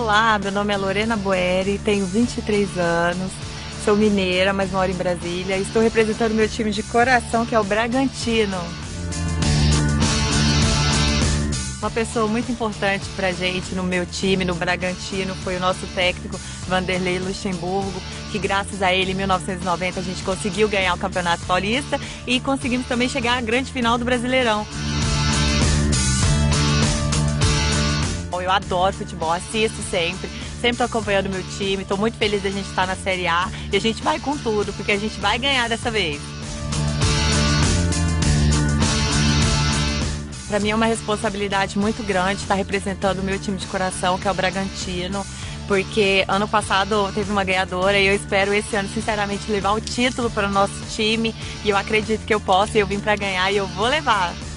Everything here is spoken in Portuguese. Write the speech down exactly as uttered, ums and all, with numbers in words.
Olá, meu nome é Lorena Boeri, tenho vinte e três anos, sou mineira, mas moro em Brasília e estou representando meu time de coração, que é o Bragantino. Uma pessoa muito importante pra gente no meu time, no Bragantino, foi o nosso técnico Vanderlei Luxemburgo, que graças a ele em mil novecentos e noventa a gente conseguiu ganhar o Campeonato Paulista e conseguimos também chegar à grande final do Brasileirão. Eu adoro futebol, assisto sempre, sempre estou acompanhando o meu time, estou muito feliz da gente estar na Série A e a gente vai com tudo, porque a gente vai ganhar dessa vez. Para mim é uma responsabilidade muito grande estar representando o meu time de coração, que é o Bragantino, porque ano passado teve uma ganhadora e eu espero esse ano, sinceramente, levar o título para o nosso time e eu acredito que eu posso e eu vim para ganhar e eu vou levar.